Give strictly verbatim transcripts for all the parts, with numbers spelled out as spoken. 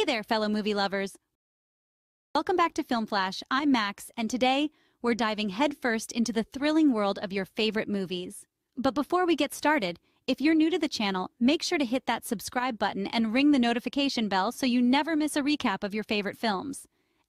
there, fellow movie lovers. Welcome back to Film Flash. I'm Max, and today we're diving headfirst into the thrilling world of your favorite movies. But before we get started, if you're new to the channel, make sure to hit that subscribe button and ring the notification bell so you never miss a recap of your favorite films.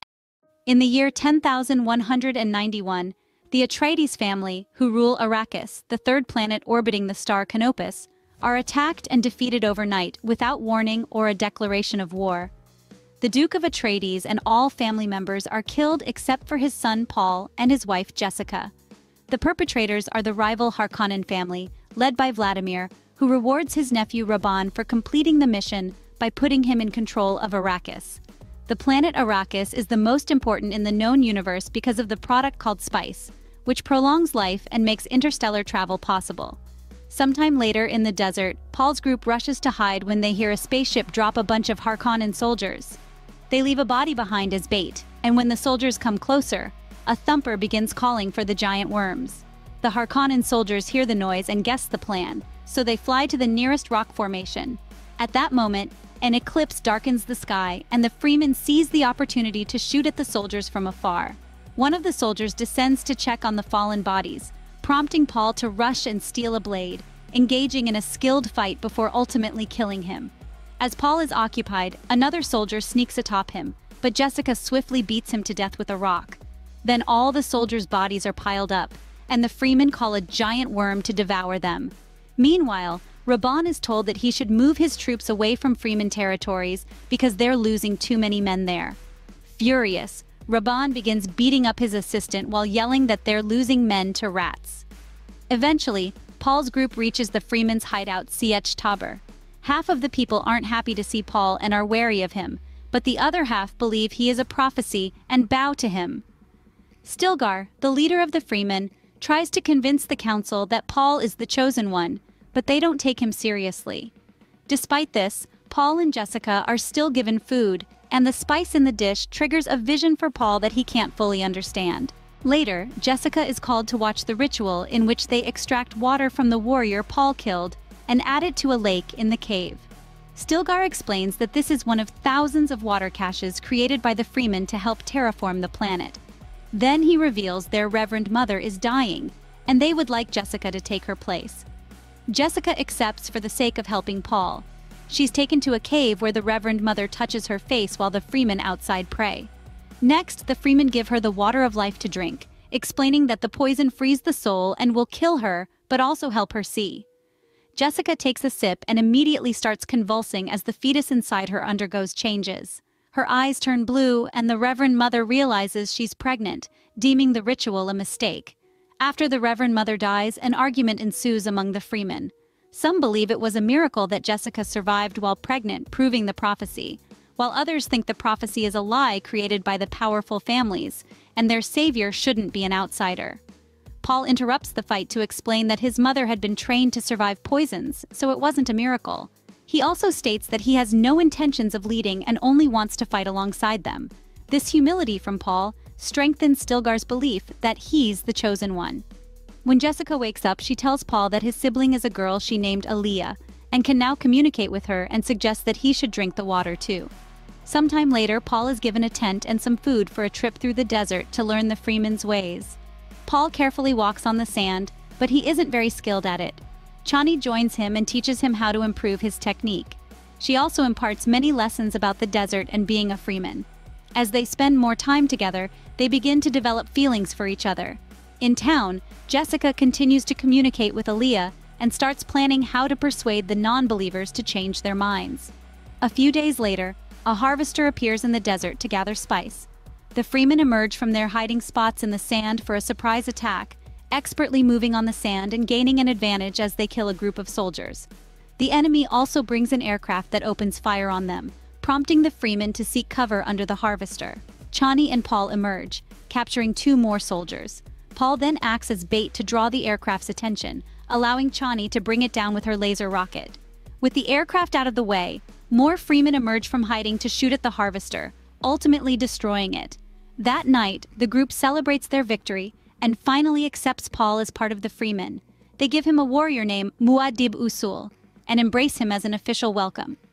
In the year ten thousand one hundred ninety-one, the Atreides family, who rule Arrakis, the third planet orbiting the star Canopus, are attacked and defeated overnight without warning or a declaration of war. The Duke of Atreides and all family members are killed except for his son Paul and his wife Jessica. The perpetrators are the rival Harkonnen family, led by Vladimir, who rewards his nephew Rabban for completing the mission by putting him in control of Arrakis. The planet Arrakis is the most important in the known universe because of the product called spice, which prolongs life and makes interstellar travel possible. Sometime later in the desert, Paul's group rushes to hide when they hear a spaceship drop a bunch of Harkonnen soldiers. They leave a body behind as bait, and when the soldiers come closer, a thumper begins calling for the giant worms. The Harkonnen soldiers hear the noise and guess the plan, so they fly to the nearest rock formation. At that moment, an eclipse darkens the sky, and the Freeman seize the opportunity to shoot at the soldiers from afar. One of the soldiers descends to check on the fallen bodies, prompting Paul to rush and steal a blade, engaging in a skilled fight before ultimately killing him. As Paul is occupied, another soldier sneaks atop him, but Jessica swiftly beats him to death with a rock. Then all the soldiers' bodies are piled up, and the Freemen call a giant worm to devour them. Meanwhile, Rabban is told that he should move his troops away from Freeman territories because they're losing too many men there. Furious, Rabban begins beating up his assistant while yelling that they're losing men to rats. Eventually, Paul's group reaches the Freemen's hideout Sietch Tabor. Half of the people aren't happy to see Paul and are wary of him, but the other half believe he is a prophecy and bow to him. Stilgar, the leader of the Freemen, tries to convince the council that Paul is the chosen one, but they don't take him seriously. Despite this, Paul and Jessica are still given food, and the spice in the dish triggers a vision for Paul that he can't fully understand. Later, Jessica is called to watch the ritual in which they extract water from the warrior Paul killed and add it to a lake in the cave. Stilgar explains that this is one of thousands of water caches created by the Freemen to help terraform the planet. Then he reveals their Reverend Mother is dying, and they would like Jessica to take her place. Jessica accepts for the sake of helping Paul. She's taken to a cave where the Reverend Mother touches her face while the Freemen outside pray. Next, the Freemen give her the water of life to drink, explaining that the poison frees the soul and will kill her, but also help her see. Jessica takes a sip and immediately starts convulsing as the fetus inside her undergoes changes. Her eyes turn blue, and the Reverend Mother realizes she's pregnant, deeming the ritual a mistake. After the Reverend Mother dies, an argument ensues among the Freemen. Some believe it was a miracle that Jessica survived while pregnant, proving the prophecy, while others think the prophecy is a lie created by the powerful families, and their savior shouldn't be an outsider. Paul interrupts the fight to explain that his mother had been trained to survive poisons, so it wasn't a miracle. He also states that he has no intentions of leading and only wants to fight alongside them. This humility from Paul strengthens Stilgar's belief that he's the chosen one. When Jessica wakes up, she tells Paul that his sibling is a girl she named Aaliyah, and can now communicate with her and suggests that he should drink the water too. Sometime later, Paul is given a tent and some food for a trip through the desert to learn the Freemen's ways. Paul carefully walks on the sand, but he isn't very skilled at it. Chani joins him and teaches him how to improve his technique. She also imparts many lessons about the desert and being a Freeman. As they spend more time together, they begin to develop feelings for each other. In town, Jessica continues to communicate with Aaliyah and starts planning how to persuade the non-believers to change their minds. A few days later, a harvester appears in the desert to gather spice. The Freemen emerge from their hiding spots in the sand for a surprise attack, expertly moving on the sand and gaining an advantage as they kill a group of soldiers. The enemy also brings an aircraft that opens fire on them, prompting the Freemen to seek cover under the harvester. Chani and Paul emerge, capturing two more soldiers. Paul then acts as bait to draw the aircraft's attention, allowing Chani to bring it down with her laser rocket. With the aircraft out of the way, more Freemen emerge from hiding to shoot at the harvester, ultimately destroying it. That night, the group celebrates their victory and finally accepts Paul as part of the Freemen. They give him a warrior name, Muad'Dib Usul, and embrace him as an official welcome.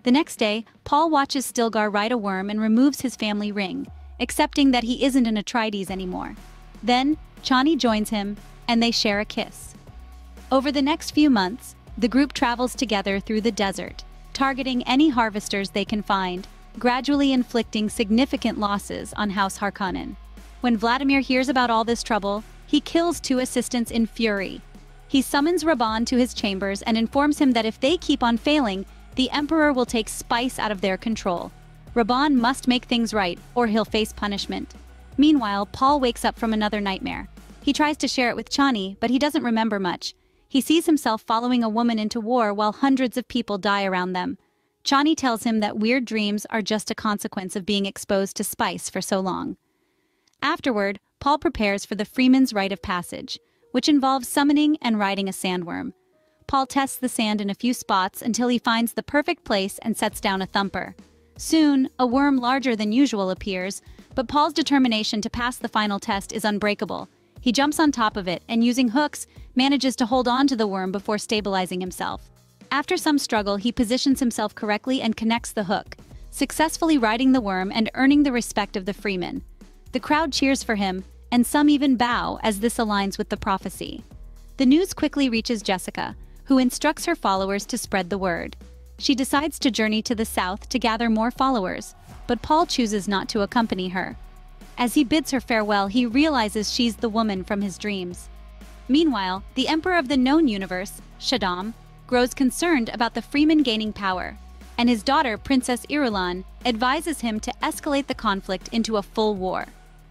The next day, Paul watches Stilgar ride a worm and removes his family ring, accepting that he isn't an Atreides anymore. Then, Chani joins him, and they share a kiss. Over the next few months, the group travels together through the desert, targeting any harvesters they can find, gradually inflicting significant losses on House Harkonnen. When Vladimir hears about all this trouble, he kills two assistants in fury. He summons Rabban to his chambers and informs him that if they keep on failing, the Emperor will take spice out of their control. Rabban must make things right, or he'll face punishment. Meanwhile, Paul wakes up from another nightmare. He tries to share it with Chani, but he doesn't remember much. He sees himself following a woman into war while hundreds of people die around them. Chani tells him that weird dreams are just a consequence of being exposed to spice for so long. Afterward, Paul prepares for the Freeman's Rite of Passage, which involves summoning and riding a sandworm. Paul tests the sand in a few spots until he finds the perfect place and sets down a thumper. Soon, a worm larger than usual appears, but Paul's determination to pass the final test is unbreakable. He jumps on top of it and, using hooks, manages to hold on to the worm before stabilizing himself. After some struggle, he positions himself correctly and connects the hook, successfully riding the worm and earning the respect of the Freeman. The crowd cheers for him, and some even bow as this aligns with the prophecy. The news quickly reaches Jessica, who instructs her followers to spread the word. She decides to journey to the south to gather more followers, but Paul chooses not to accompany her. As he bids her farewell, he realizes she's the woman from his dreams. Meanwhile, the Emperor of the known universe, Shaddam, grows concerned about the Freeman gaining power, and his daughter, Princess Irulan, advises him to escalate the conflict into a full war.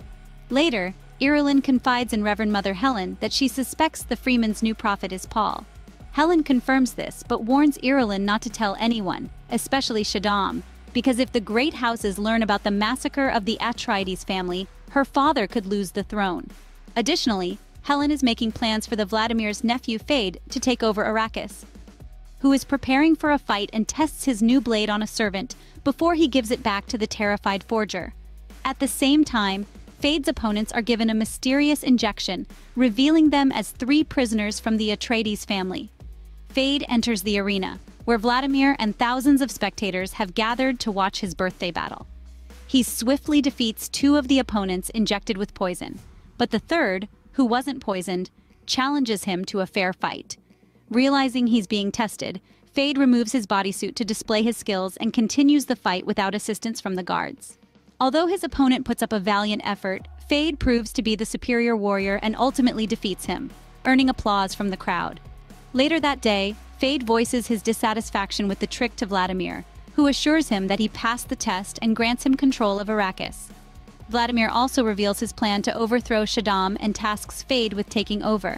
Later, Irulan confides in Reverend Mother Helen that she suspects the Freeman's new prophet is Paul. Helen confirms this, but warns Irulan not to tell anyone, especially Shaddam, because if the great houses learn about the massacre of the Atreides family, her father could lose the throne. Additionally, Helen is making plans for the Vladimir's nephew Fade to take over Arrakis, who is preparing for a fight and tests his new blade on a servant before he gives it back to the terrified forger. At the same time, Fade's opponents are given a mysterious injection, revealing them as three prisoners from the Atreides family. Fade enters the arena, where Vladimir and thousands of spectators have gathered to watch his birthday battle. He swiftly defeats two of the opponents injected with poison, but the third, who wasn't poisoned, challenges him to a fair fight. Realizing he's being tested, Fade removes his bodysuit to display his skills and continues the fight without assistance from the guards. Although his opponent puts up a valiant effort, Fade proves to be the superior warrior and ultimately defeats him, earning applause from the crowd. Later that day, Fade voices his dissatisfaction with the trick to Vladimir, who assures him that he passed the test and grants him control of Arrakis. Vladimir also reveals his plan to overthrow Shaddam and tasks Fade with taking over.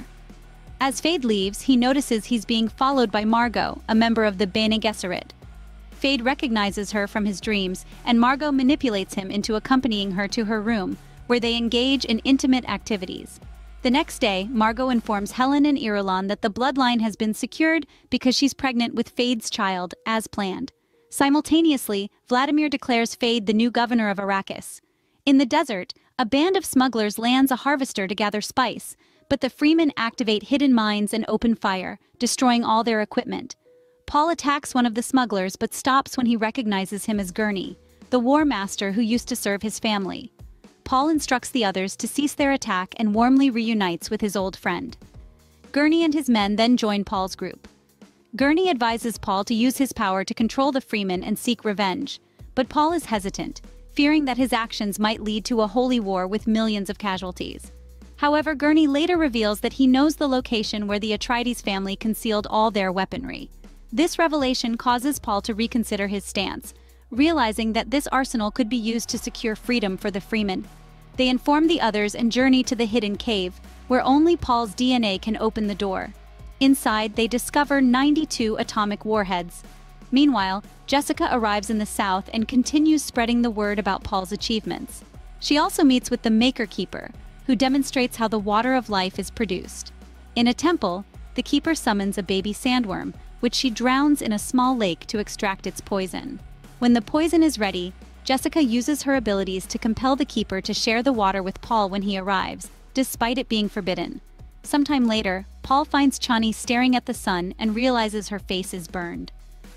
As Fade leaves, he notices he's being followed by Margot, a member of the Bene Gesserit. Fade recognizes her from his dreams, and Margot manipulates him into accompanying her to her room, where they engage in intimate activities. The next day, Margot informs Helen and Irulan that the bloodline has been secured because she's pregnant with Fade's child, as planned. Simultaneously, Vladimir declares Fade the new governor of Arrakis. In the desert, a band of smugglers lands a harvester to gather spice, but the Freemen activate hidden mines and open fire, destroying all their equipment. Paul attacks one of the smugglers but stops when he recognizes him as Gurney, the war master who used to serve his family. Paul instructs the others to cease their attack and warmly reunites with his old friend. Gurney and his men then join Paul's group. Gurney advises Paul to use his power to control the Freemen and seek revenge, but Paul is hesitant, fearing that his actions might lead to a holy war with millions of casualties. However, Gurney later reveals that he knows the location where the Atreides family concealed all their weaponry. This revelation causes Paul to reconsider his stance, realizing that this arsenal could be used to secure freedom for the Freemen. They inform the others and journey to the hidden cave, where only Paul's D N A can open the door. Inside, they discover ninety-two atomic warheads. Meanwhile, Jessica arrives in the south and continues spreading the word about Paul's achievements. She also meets with the Maker Keeper, who demonstrates how the water of life is produced. In a temple, the Keeper summons a baby sandworm, which she drowns in a small lake to extract its poison. When the poison is ready, Jessica uses her abilities to compel the Keeper to share the water with Paul when he arrives, despite it being forbidden. Sometime later, Paul finds Chani staring at the sun and realizes her face is burned.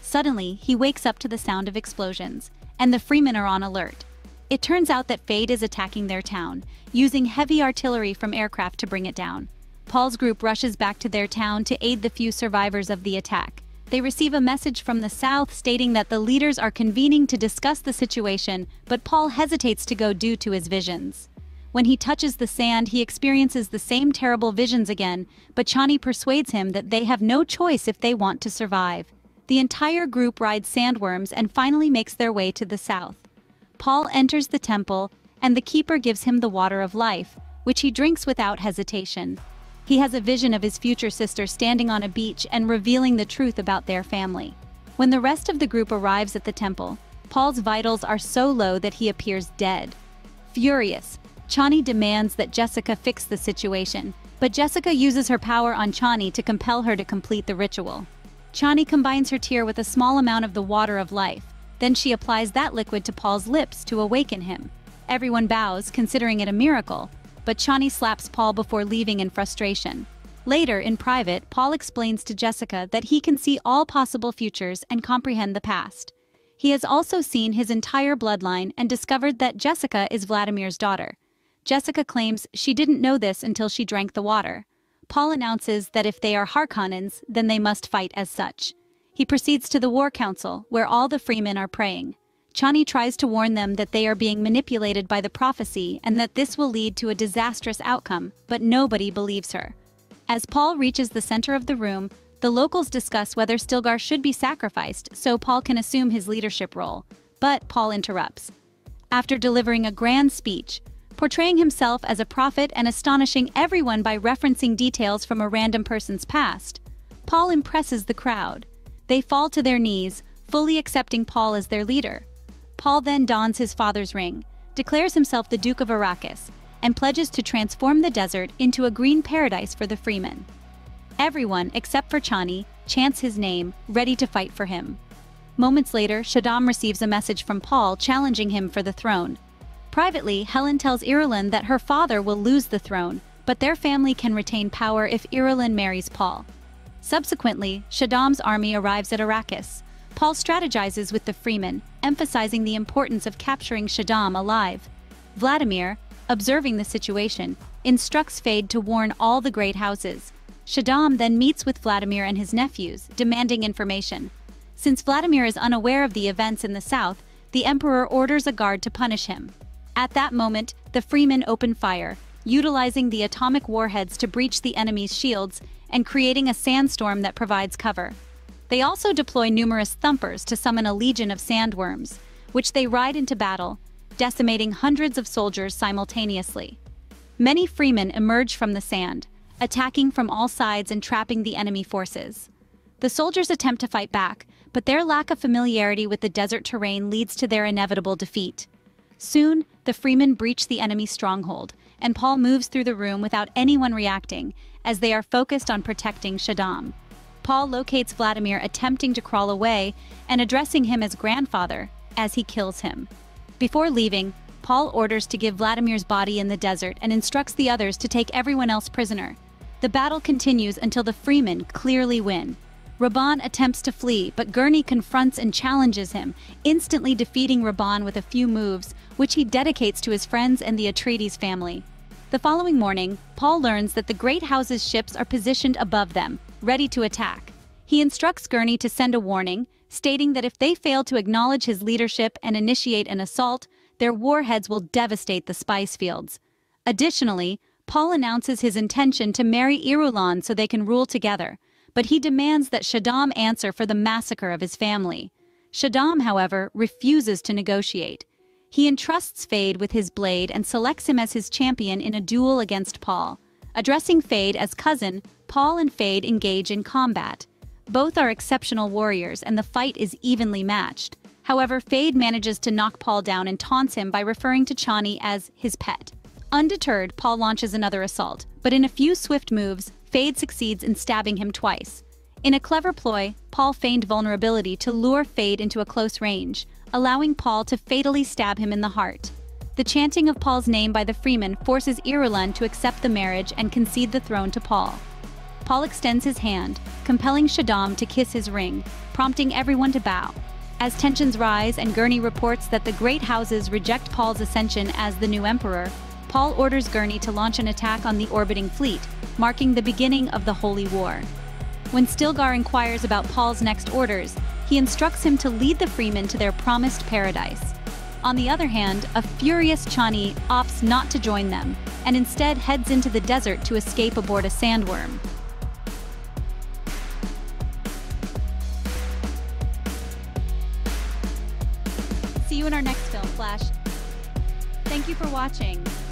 Suddenly, he wakes up to the sound of explosions, and the Freemen are on alert. It turns out that Fade is attacking their town, using heavy artillery from aircraft to bring it down. Paul's group rushes back to their town to aid the few survivors of the attack. They receive a message from the south stating that the leaders are convening to discuss the situation, but Paul hesitates to go due to his visions. When he touches the sand, he experiences the same terrible visions again, but Chani persuades him that they have no choice if they want to survive. The entire group rides sandworms and finally makes their way to the south. Paul enters the temple, and the keeper gives him the water of life, which he drinks without hesitation. He has a vision of his future sister standing on a beach and revealing the truth about their family. When the rest of the group arrives at the temple, Paul's vitals are so low that he appears dead. Furious, Chani demands that Jessica fix the situation, but Jessica uses her power on Chani to compel her to complete the ritual. Chani combines her tear with a small amount of the water of life. Then she applies that liquid to Paul's lips to awaken him. Everyone bows, considering it a miracle, but Chani slaps Paul before leaving in frustration. Later, in private, Paul explains to Jessica that he can see all possible futures and comprehend the past. He has also seen his entire bloodline and discovered that Jessica is Vladimir's daughter. Jessica claims she didn't know this until she drank the water. Paul announces that if they are Harkonnens, then they must fight as such. He proceeds to the War Council, where all the Freemen are praying. Chani tries to warn them that they are being manipulated by the prophecy and that this will lead to a disastrous outcome, but nobody believes her. As Paul reaches the center of the room, the locals discuss whether Stilgar should be sacrificed so Paul can assume his leadership role. But Paul interrupts. After delivering a grand speech, portraying himself as a prophet and astonishing everyone by referencing details from a random person's past, Paul impresses the crowd. They fall to their knees, fully accepting Paul as their leader. Paul then dons his father's ring, declares himself the Duke of Arrakis, and pledges to transform the desert into a green paradise for the Freemen. Everyone, except for Chani, chants his name, ready to fight for him. Moments later, Shaddam receives a message from Paul challenging him for the throne. Privately, Helen tells Irulan that her father will lose the throne, but their family can retain power if Irulan marries Paul. Subsequently, Shaddam's army arrives at Arrakis. Paul strategizes with the Freemen, emphasizing the importance of capturing Shaddam alive. Vladimir, observing the situation, instructs Fade to warn all the great houses. Shaddam then meets with Vladimir and his nephews, demanding information. Since Vladimir is unaware of the events in the south, the Emperor orders a guard to punish him. At that moment, the Freemen open fire, utilizing the atomic warheads to breach the enemy's shields and creating a sandstorm that provides cover. They also deploy numerous thumpers to summon a legion of sandworms, which they ride into battle, decimating hundreds of soldiers simultaneously. Many Freemen emerge from the sand, attacking from all sides and trapping the enemy forces. The soldiers attempt to fight back, but their lack of familiarity with the desert terrain leads to their inevitable defeat. Soon, the Freemen breach the enemy's stronghold, and Paul moves through the room without anyone reacting, as they are focused on protecting Shaddam. Paul locates Vladimir attempting to crawl away and addressing him as grandfather, as he kills him. Before leaving, Paul orders to give Vladimir's body in the desert and instructs the others to take everyone else prisoner. The battle continues until the Freemen clearly win. Rabban attempts to flee, but Gurney confronts and challenges him, instantly defeating Rabban with a few moves, which he dedicates to his friends and the Atreides family. The following morning, Paul learns that the Great House's ships are positioned above them, ready to attack. He instructs Gurney to send a warning, stating that if they fail to acknowledge his leadership and initiate an assault, their warheads will devastate the spice fields. Additionally, Paul announces his intention to marry Irulan so they can rule together, but he demands that Shaddam answer for the massacre of his family. Shaddam, however, refuses to negotiate. He entrusts Fade with his blade and selects him as his champion in a duel against Paul. Addressing Fade as cousin, Paul and Fade engage in combat. Both are exceptional warriors and the fight is evenly matched. However, Fade manages to knock Paul down and taunts him by referring to Chani as his pet. Undeterred, Paul launches another assault, but in a few swift moves, Fade succeeds in stabbing him twice. In a clever ploy, Paul feigned vulnerability to lure Fade into a close range, allowing Paul to fatally stab him in the heart. The chanting of Paul's name by the Freemen forces Irulan to accept the marriage and concede the throne to Paul. Paul extends his hand, compelling Shaddam to kiss his ring, prompting everyone to bow. As tensions rise and Gurney reports that the great houses reject Paul's ascension as the new emperor, Paul orders Gurney to launch an attack on the orbiting fleet, marking the beginning of the Holy War. When Stilgar inquires about Paul's next orders, he instructs him to lead the freemen to their promised paradise. On the other hand, a furious Chani opts not to join them, and instead heads into the desert to escape aboard a sandworm. See you in our next Film Flash. Thank you for watching.